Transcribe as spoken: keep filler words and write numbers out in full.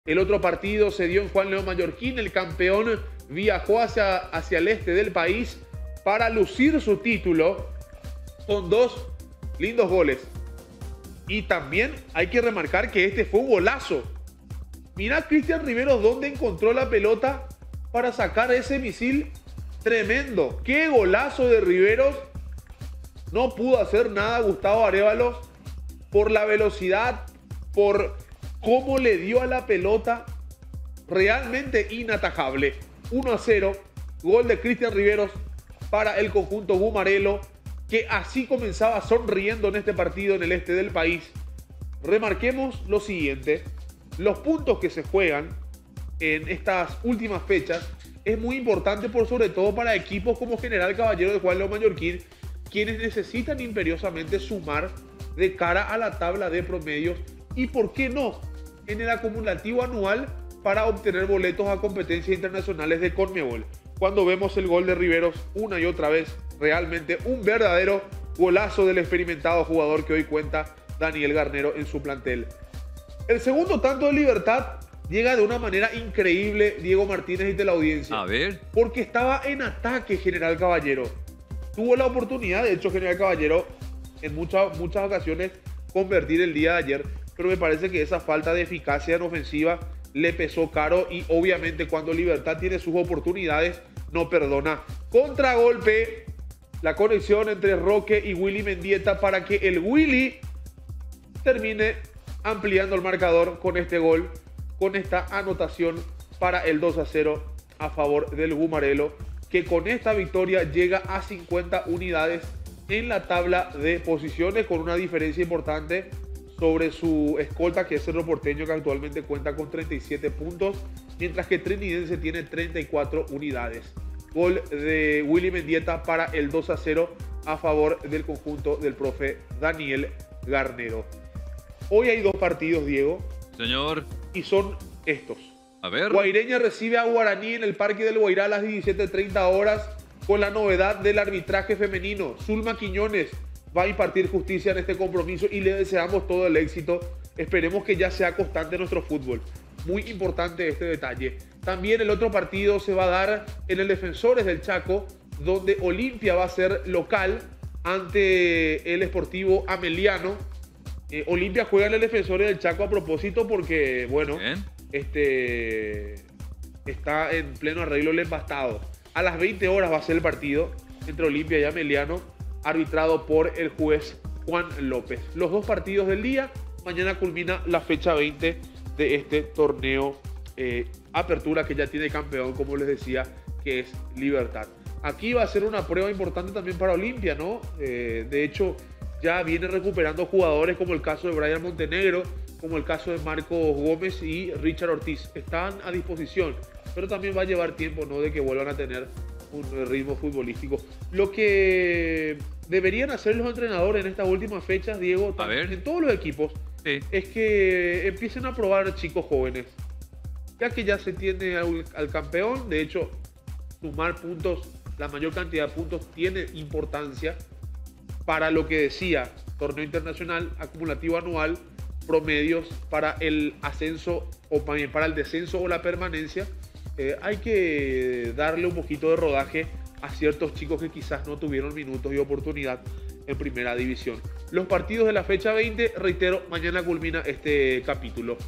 El otro partido se dio en Juan León Mallorquín. El campeón viajó hacia, hacia el este del país para lucir su título con dos lindos goles. Y también hay que remarcar que este fue un golazo. Mirá Cristian Riveros dónde encontró la pelota para sacar ese misil tremendo. ¡Qué golazo de Riveros! No pudo hacer nada Gustavo Arévalos por la velocidad, por cómo le dio a la pelota. Realmente inatajable. uno a cero, gol de Cristian Riveros para el conjunto gumarelo, que así comenzaba sonriendo en este partido en el este del país. Remarquemos lo siguiente: los puntos que se juegan en estas últimas fechas es muy importante, por sobre todo para equipos como General Caballero de Juan León Mallorquín, quienes necesitan imperiosamente sumar de cara a la tabla de promedios y, por qué no, en el acumulativo anual para obtener boletos a competencias internacionales de Conmebol. Cuando vemos el gol de Riveros una y otra vez, realmente un verdadero golazo del experimentado jugador que hoy cuenta Daniel Garnero en su plantel. El segundo tanto de Libertad llega de una manera increíble, Diego Martínez y de la audiencia. A ver. Porque estaba en ataque General Caballero. Tuvo la oportunidad, de hecho, General Caballero en muchas, muchas ocasiones convertir el día de ayer, pero me parece que esa falta de eficacia en ofensiva le pesó caro y obviamente cuando Libertad tiene sus oportunidades no perdona. Contragolpe, la conexión entre Roque y Willy Mendieta para que el Willy termine ampliando el marcador con este gol, con esta anotación para el dos a cero a favor del gumarelo, que con esta victoria llega a cincuenta unidades en la tabla de posiciones, con una diferencia importante sobre su escolta, que es Cerro Porteño, que actualmente cuenta con treinta y siete puntos, mientras que Trinidense tiene treinta y cuatro unidades. Gol de Willy Mendieta para el dos a cero a favor del conjunto del profe Daniel Garnero. Hoy hay dos partidos, Diego. Señor. Y son estos. A ver. Guaireña recibe a Guaraní en el Parque del Guairá a las diecisiete treinta horas, con la novedad del arbitraje femenino. Zulma Quiñones va a impartir justicia en este compromiso y le deseamos todo el éxito. Esperemos que ya sea constante nuestro fútbol. Muy importante este detalle. También el otro partido se va a dar en el Defensores del Chaco, donde Olimpia va a ser local ante el Sportivo Ameliano. Eh, Olimpia juega en el Defensores del Chaco a propósito porque, bueno, Bien. este está en pleno arreglo el empastado. A las veinte horas va a ser el partido entre Olimpia y Ameliano, arbitrado por el juez Juan López. Los dos partidos del día. Mañana culmina la fecha veinte de este torneo eh, Apertura, que ya tiene campeón, como les decía, que es Libertad. Aquí va a ser una prueba importante también para Olimpia, ¿no? Eh, de hecho, ya viene recuperando jugadores como el caso de Brian Montenegro, como el caso de Marcos Gómez y Richard Ortiz. Están a disposición, pero también va a llevar tiempo, ¿no?, de que vuelvan a tener un ritmo futbolístico. Lo que deberían hacer los entrenadores en estas últimas fechas, Diego, a ver. en todos los equipos, sí. es que empiecen a probar chicos jóvenes. Ya que ya se tiene al, al campeón, de hecho, sumar puntos, la mayor cantidad de puntos tiene importancia para lo que decía, torneo internacional, acumulativo anual, promedios para el ascenso o también para el descenso o la permanencia. Eh, hay que darle un poquito de rodaje a ciertos chicos que quizás no tuvieron minutos y oportunidad en primera división. Los partidos de la fecha veinte, reitero, mañana culmina este capítulo.